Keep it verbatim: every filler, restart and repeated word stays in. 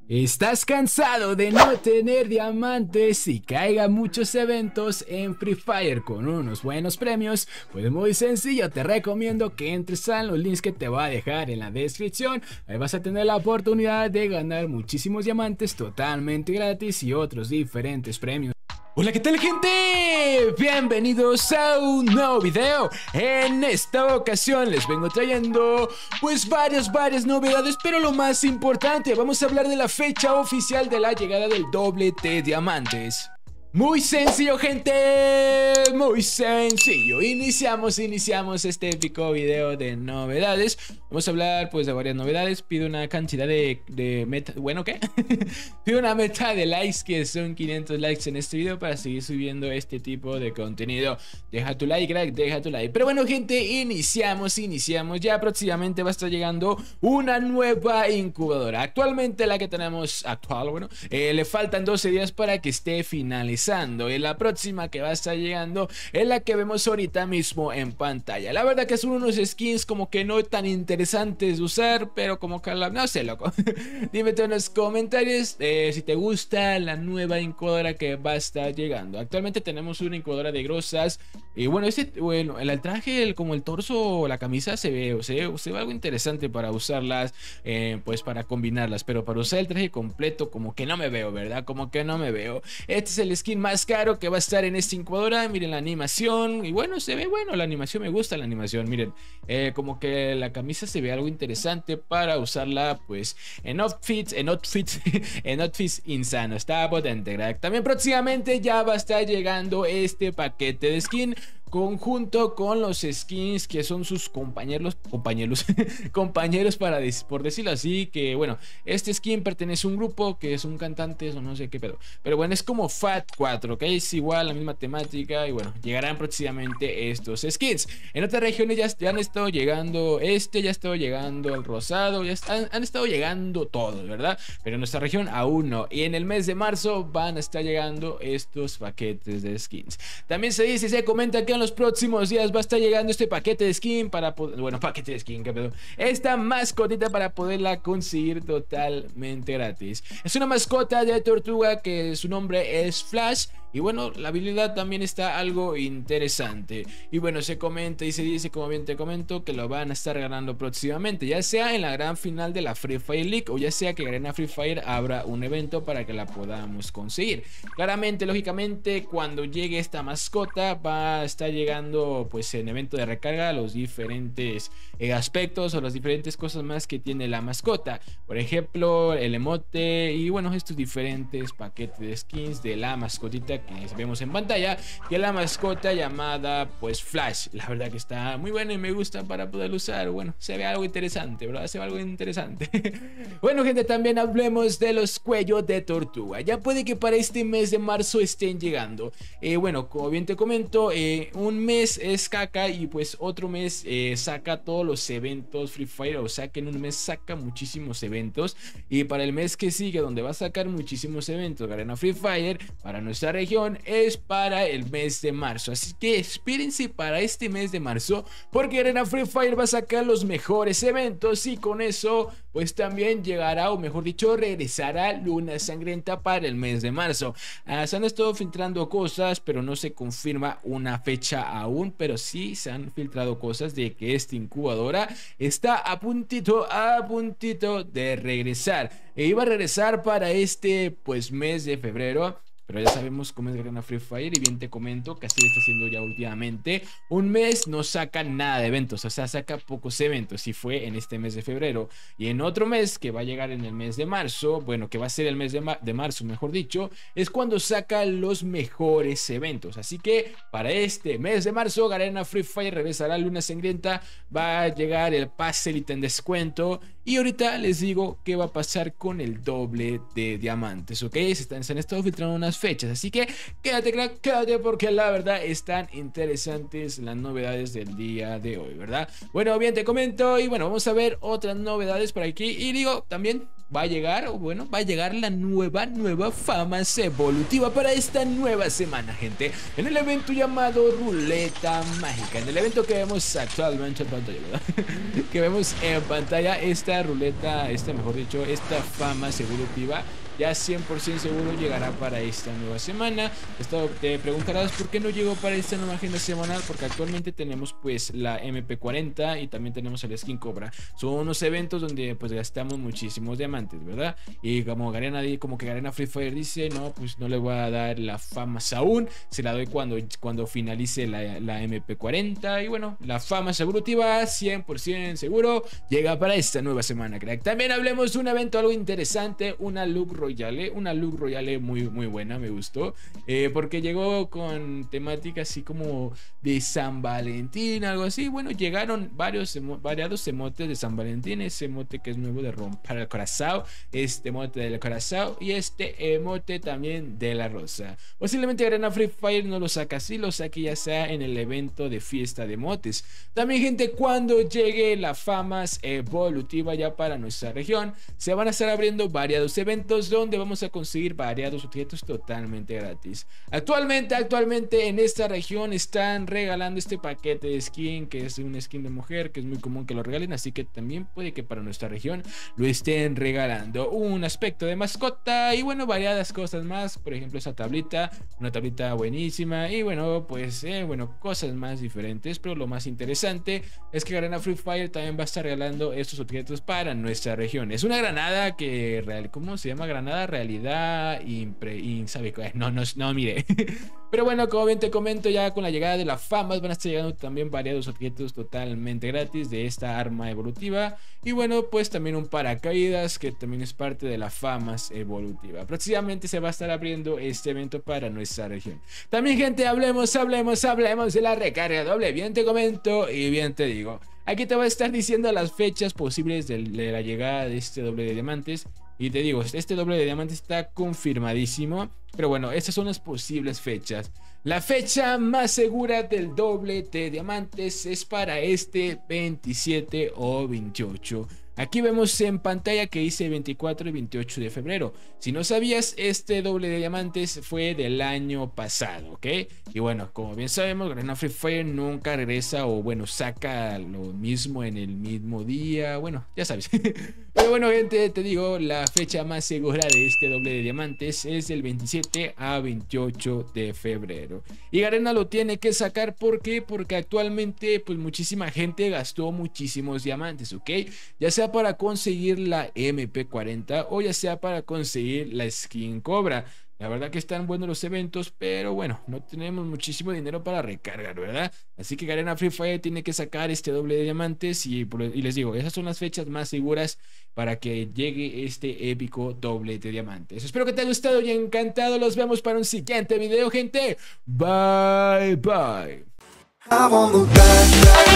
¿Estás cansado de no tener diamantes y que haya muchos eventos en Free Fire con unos buenos premios? Pues muy sencillo, te recomiendo que entres a los links que te voy a dejar en la descripción. Ahí vas a tener la oportunidad de ganar muchísimos diamantes totalmente gratis y otros diferentes premios. Hola, ¿qué tal, gente? Bienvenidos a un nuevo video. En esta ocasión les vengo trayendo pues varias, varias novedades, pero lo más importante, vamos a hablar de la fecha oficial de la llegada del doblete diamantes. Muy sencillo, gente, muy sencillo. Iniciamos, iniciamos este épico video de novedades. Vamos a hablar pues de varias novedades. Pido una cantidad de, de meta, bueno, ¿qué? Pido una meta de likes, que son quinientos likes en este video, para seguir subiendo este tipo de contenido. Deja tu like, crack, deja tu like. Pero bueno, gente, iniciamos, iniciamos. Ya próximamente va a estar llegando una nueva incubadora. Actualmente la que tenemos, actual, bueno, eh, le faltan doce días para que esté finalizada. Y la próxima que va a estar llegando es la que vemos ahorita mismo en pantalla. La verdad que son unos skins como que no tan interesantes de usar, pero como que la... no sé, loco. Dime tú en los comentarios eh, si te gusta la nueva incubadora que va a estar llegando. Actualmente tenemos una incubadora de grosas. Y bueno, este, bueno, el traje, el, como el torso o la camisa se ve, o sea, se ve algo interesante para usarlas, eh, pues para combinarlas. Pero para usar el traje completo como que no me veo, ¿verdad? Como que no me veo. Este es el skin más caro que va a estar en esta incubadora. Miren la animación, y bueno, se ve bueno la animación, me gusta la animación. Miren, eh, como que la camisa se ve algo interesante para usarla pues en outfits, en outfits, en outfits insanos. Está potente, crack. También próximamente ya va a estar llegando este paquete de skin conjunto con los skins que son sus compañeros, compañeros, compañeros para por decirlo así, que bueno, este skin pertenece a un grupo que es un cantante, o no sé qué pedo, pero bueno, es como Fat cuatro, ok, es igual la misma temática y bueno, llegarán próximamente estos skins. En otras regiones ya, ya han estado llegando este, ya ha estado llegando el rosado, ya están, han estado llegando todos, ¿verdad? Pero en nuestra región aún no, y en el mes de marzo van a estar llegando estos paquetes de skins. También se dice, se comenta que en los próximos días va a estar llegando este paquete de skin para poder, bueno, paquete de skin, qué pedo, esta mascotita para poderla conseguir totalmente gratis. Es una mascota de tortuga que su nombre es Flash. Y bueno, la habilidad también está algo interesante. Y bueno, se comenta y se dice, como bien te comento, que lo van a estar ganando próximamente, ya sea en la gran final de la Free Fire League, o ya sea que Garena Free Fire abra un evento para que la podamos conseguir. Claramente, lógicamente, cuando llegue esta mascota va a estar llegando pues en evento de recarga los diferentes eh, aspectos o las diferentes cosas más que tiene la mascota. Por ejemplo, el emote y bueno, estos diferentes paquetes de skins de la mascotita que vemos en pantalla, que es la mascota llamada pues Flash. La verdad que está muy buena y me gusta para poder usar. Bueno, se ve algo interesante, ¿verdad? Se ve algo interesante. Bueno, gente, también hablemos de los cuellos de tortuga. Ya puede que para este mes de marzo estén llegando. Eh, bueno, como bien te comento, eh, un mes es caca y pues otro mes eh, saca todos los eventos Free Fire. O sea que en un mes saca muchísimos eventos, y para el mes que sigue, donde va a sacar muchísimos eventos Garena Free Fire para nuestra región, es para el mes de marzo. Así que espérense para este mes de marzo, porque Garena Free Fire va a sacar los mejores eventos, y con eso pues también llegará, o mejor dicho, regresará Luna Sangrienta para el mes de marzo. Ah, se han estado filtrando cosas, pero no se confirma una fecha aún, pero sí se han filtrado cosas de que esta incubadora está a puntito, a puntito de regresar. E iba a regresar para este pues mes de febrero, pero ya sabemos cómo es Garena Free Fire, y bien te comento que así está haciendo ya últimamente. Un mes no saca nada de eventos, o sea, saca pocos eventos, y fue en este mes de febrero. Y en otro mes que va a llegar en el mes de marzo, bueno, que va a ser el mes de, ma de marzo, mejor dicho, es cuando saca los mejores eventos. Así que para este mes de marzo, Garena Free Fire regresará Luna Sangrienta, va a llegar el pase elite en descuento, y ahorita les digo qué va a pasar con el doble de diamantes, ¿ok? Se, están, se han estado filtrando unas fechas, así que quédate, crack, quédate, porque la verdad están interesantes las novedades del día de hoy, ¿verdad? Bueno, bien te comento, y bueno, vamos a ver otras novedades por aquí, y digo también va a llegar, o bueno, va a llegar la nueva, nueva Famas evolutiva para esta nueva semana, gente. En el evento llamado Ruleta Mágica, en el evento que vemos actualmente en pantalla, ¿verdad? Que vemos en pantalla esta ruleta, esta mejor dicho, esta Famas evolutiva. Ya cien por ciento seguro llegará para esta nueva semana. Esto te preguntarás por qué no llegó para esta nueva agenda semanal, porque actualmente tenemos pues la M P cuarenta y también tenemos el Skin Cobra. Son unos eventos donde pues gastamos muchísimos diamantes, ¿verdad? Y como Garena, como que Garena Free Fire dice, no, pues no le voy a dar la Famas aún, se la doy cuando, cuando finalice la, la M P cuarenta. Y bueno, la Famas evolutiva cien por ciento seguro llega para esta nueva semana, crack. También hablemos de un evento algo interesante, una Look Royale, una Look Royale muy, muy buena, me gustó, eh, porque llegó con temática así como de San Valentín, algo así. Bueno, llegaron varios emo variados emotes de San Valentín, ese emote que es nuevo de romper el corazón, este emote del corazón y este emote también de la rosa. Posiblemente Garena Free Fire no lo saca así, lo saque ya sea en el evento de fiesta de emotes. También, gente, cuando llegue la Famas evolutiva ya para nuestra región, se van a estar abriendo variados eventos donde vamos a conseguir variados objetos totalmente gratis. Actualmente, actualmente en esta región están regalando este paquete de skin, que es un skin de mujer, que es muy común que lo regalen, así que también puede que para nuestra región lo estén regalando. Un aspecto de mascota y bueno, variadas cosas más, por ejemplo esa tablita, una tablita buenísima y bueno, pues eh, bueno, cosas más diferentes, pero lo más interesante es que Garena Free Fire también va a estar regalando estos objetos para nuestra región. Es una granada que real, ¿cómo se llama? Granada Nada, realidad impre, in, ¿sabe? No, no, no, mire. Pero bueno, como bien te comento, ya con la llegada de la Famas van a estar llegando también variados objetos totalmente gratis de esta arma evolutiva. Y bueno, pues también un paracaídas que también es parte de la Famas evolutiva. Próximamente se va a estar abriendo este evento para nuestra región. También, gente, hablemos, hablemos, hablemos de la recarga doble. Bien te comento y bien te digo. Aquí te voy a estar diciendo las fechas posibles de, de la llegada de este doble de diamantes. Y te digo, este doble de diamantes está confirmadísimo. Pero bueno, estas son las posibles fechas. La fecha más segura del doble de diamantes es para este veintisiete o veintiocho. Aquí vemos en pantalla que dice veinticuatro y veintiocho de febrero. Si no sabías, este doble de diamantes fue del año pasado, ¿ok? Y bueno, como bien sabemos, Garena Free Fire nunca regresa o bueno, saca lo mismo en el mismo día. Bueno, ya sabes. Pero bueno, gente, te digo, la fecha más segura de este doble de diamantes es del veintisiete a veintiocho de febrero. Y Garena lo tiene que sacar, ¿por qué? Porque actualmente pues muchísima gente gastó muchísimos diamantes, ¿ok? Ya sea para conseguir la M P cuarenta o ya sea para conseguir la Skin Cobra. La verdad que están buenos los eventos, pero bueno, no tenemos muchísimo dinero para recargar, ¿verdad? Así que Garena Free Fire tiene que sacar este doble de diamantes y, y les digo, esas son las fechas más seguras para que llegue este épico doble de diamantes. Espero que te haya gustado y encantado. Los vemos para un siguiente video, gente. Bye, bye.